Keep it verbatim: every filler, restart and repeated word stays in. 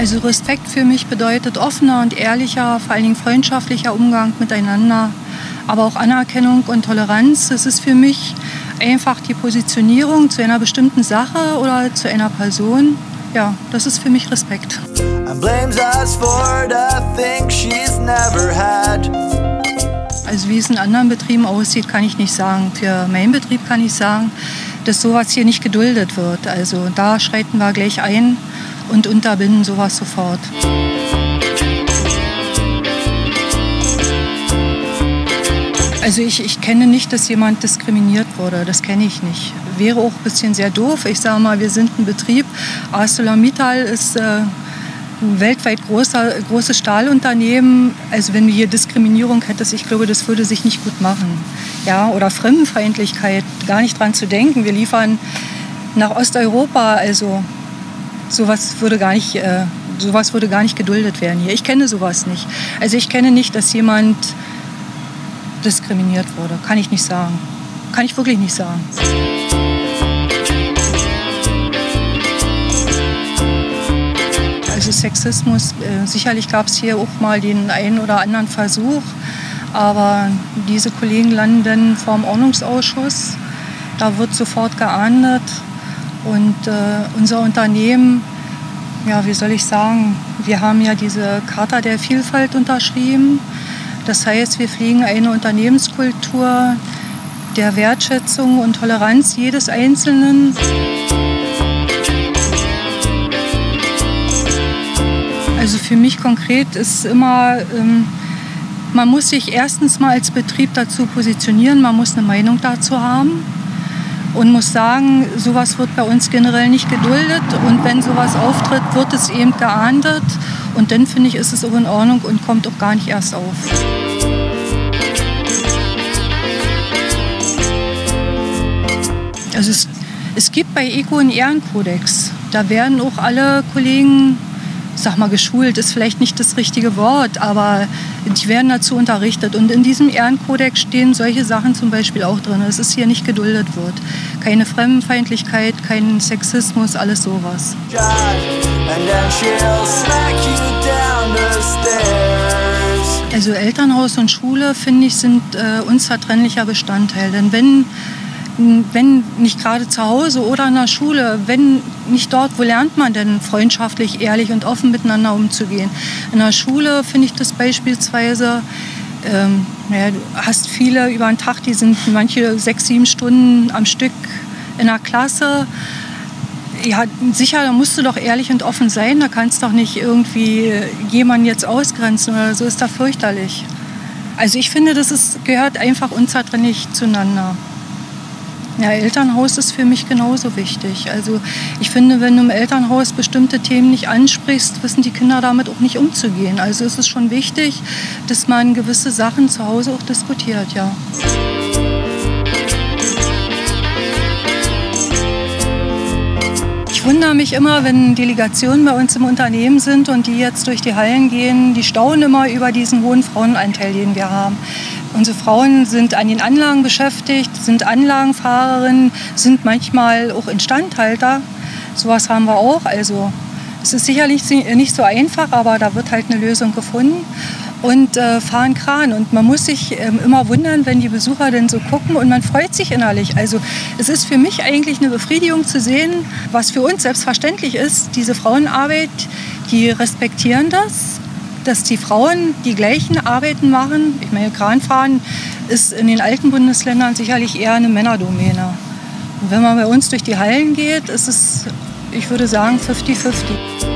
Also Respekt für mich bedeutet offener und ehrlicher, vor allen Dingen freundschaftlicher Umgang miteinander, aber auch Anerkennung und Toleranz. Das ist für mich einfach die Positionierung zu einer bestimmten Sache oder zu einer Person. Ja, das ist für mich Respekt. Also wie es in anderen Betrieben aussieht, kann ich nicht sagen. Für meinen Betrieb kann ich sagen, dass sowas hier nicht geduldet wird. Also da schreiten wir gleich ein und unterbinden sowas sofort. Also ich, ich kenne nicht, dass jemand diskriminiert wurde. Das kenne ich nicht. Wäre auch ein bisschen sehr doof. Ich sage mal, wir sind ein Betrieb. ArcelorMittal ist äh, ein weltweit großer, großes Stahlunternehmen. Also wenn wir hier Diskriminierung hätten, ich glaube, das würde sich nicht gut machen. Ja, oder Fremdenfeindlichkeit, gar nicht dran zu denken. Wir liefern nach Osteuropa, also sowas würde gar nicht, äh, sowas würde gar nicht geduldet werden hier. Ich kenne sowas nicht. Also ich kenne nicht, dass jemand diskriminiert wurde. Kann ich nicht sagen. Kann ich wirklich nicht sagen. Also Sexismus, äh, sicherlich gab es hier auch mal den einen oder anderen Versuch, aber diese Kollegen landen dann vor dem Ordnungsausschuss. Da wird sofort geahndet und äh, unser Unternehmen, ja, wie soll ich sagen, wir haben ja diese Charta der Vielfalt unterschrieben. Das heißt, wir pflegen eine Unternehmenskultur der Wertschätzung und Toleranz jedes Einzelnen. Also für mich konkret ist immer, ähm, man muss sich erstens mal als Betrieb dazu positionieren, man muss eine Meinung dazu haben und muss sagen, sowas wird bei uns generell nicht geduldet und wenn sowas auftritt, wird es eben geahndet und dann finde ich, ist es auch in Ordnung und kommt auch gar nicht erst auf. Also es, es gibt bei ECO einen Ehrenkodex. Da werden auch alle Kollegen, ich sag mal geschult, ist vielleicht nicht das richtige Wort, aber die werden dazu unterrichtet. Und in diesem Ehrenkodex stehen solche Sachen zum Beispiel auch drin, dass es hier nicht geduldet wird. Keine Fremdenfeindlichkeit, kein Sexismus, alles sowas. Also Elternhaus und Schule, finde ich, sind äh, unzertrennlicher Bestandteil. Denn wenn Wenn nicht gerade zu Hause oder in der Schule, wenn nicht dort, wo lernt man denn freundschaftlich, ehrlich und offen miteinander umzugehen? In der Schule finde ich das beispielsweise, ähm, naja, du hast viele über den Tag, die sind manche sechs, sieben Stunden am Stück in der Klasse. Ja, sicher, da musst du doch ehrlich und offen sein, da kannst du doch nicht irgendwie jemanden jetzt ausgrenzen oder so, ist da fürchterlich. Also ich finde, das ist, gehört einfach unzertrennlich zueinander. Ja, Elternhaus ist für mich genauso wichtig. Also ich finde, wenn du im Elternhaus bestimmte Themen nicht ansprichst, wissen die Kinder damit auch nicht umzugehen. Also es ist schon wichtig, dass man gewisse Sachen zu Hause auch diskutiert, ja. Ich wundere mich immer, wenn Delegationen bei uns im Unternehmen sind und die jetzt durch die Hallen gehen, die staunen immer über diesen hohen Frauenanteil, den wir haben. Unsere Frauen sind an den Anlagen beschäftigt, sind Anlagenfahrerinnen, sind manchmal auch Instandhalter. Sowas haben wir auch. Also es ist sicherlich nicht so einfach, aber da wird halt eine Lösung gefunden. Und äh, fahren Kran. Und man muss sich äh, immer wundern, wenn die Besucher dann so gucken und man freut sich innerlich. Also es ist für mich eigentlich eine Befriedigung zu sehen, was für uns selbstverständlich ist. Diese Frauenarbeit, die respektieren das, dass die Frauen die gleichen Arbeiten machen. Ich meine, Kranfahren ist in den alten Bundesländern sicherlich eher eine Männerdomäne. Und wenn man bei uns durch die Hallen geht, ist es, ich würde sagen, fünfzig fünfzig.